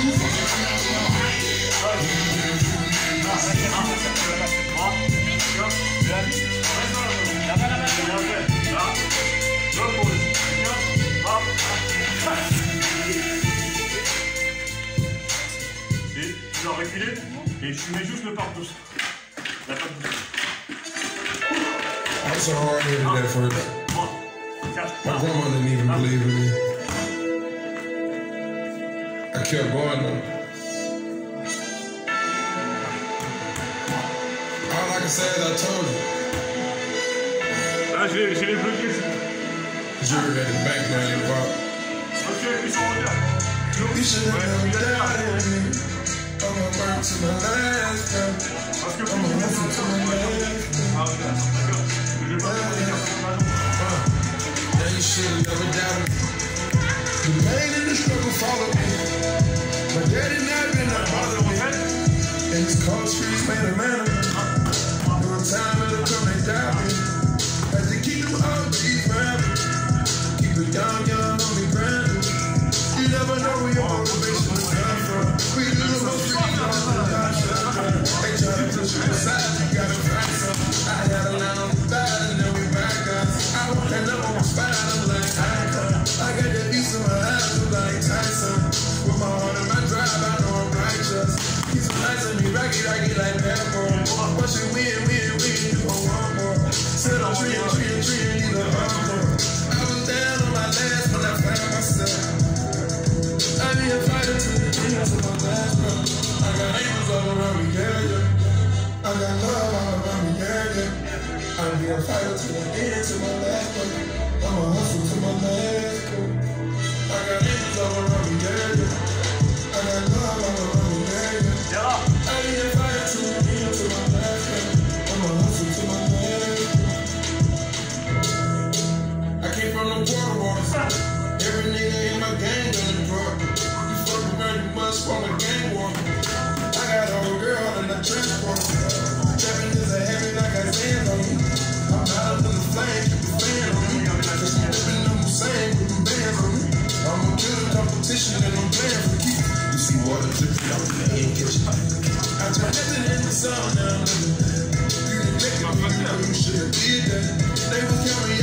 Tu dois reculer et tu mets juste le partout. La patte douce. I was so hard-headed at first. My grandma didn't even believe in me. I kept going though. All I can say is I told you. Là, j'ai les bloqués. Jury at the back now, you walk. Ok, ils sont en retard. You should have never doubted me. I'm gonna burn to my last breath. I'm gonna listen to my last Now you should have never doubted me. The pain and the struggle followed me. My daddy never been that bothered me. And his cold streets made a man of me. There was time it'll come and die me. Had to keep them OG forever. Keep it young, on the ground. You never know where your motivation is coming from. We do the most free on the they try to push you aside, you gotta find something. I had a line on the side and then we back up. I want that number one spot, I'm like Icon. I got that beast in my eyes, I'm like Tyson. With my heart in my drive, I know I'm righteous. He's so nice and me, rocky like that, bro. Once you win, you gon' want more. Sit on tree and need a humble. I was down on my last when I found myself. I be a fighter to the end, to my last breath. I got angels all around me, yeah. I got love all around me, yeah. I be a fighter to the end, to my last breath. I'm a hustle to my last breath. I got angels all around me, yeah. I got love all around me, yeah. I be a fighter to the end, to my last breath. I'm a hustle to my last breath. I came from the water. Every nigga in my gang gonna drop. You fucking around, you must want a gang war. I got a whole girl in the transport. Trapping is a heavy like I sand on me. I'm out of the flame, keep the fan on me. Just living on the same with them bands on me. I'm a good competition and I'm playing for keep. You see water dripping out in the head kitchen. I turn nothing into something now. You didn't make it, you should have did that. They will kill me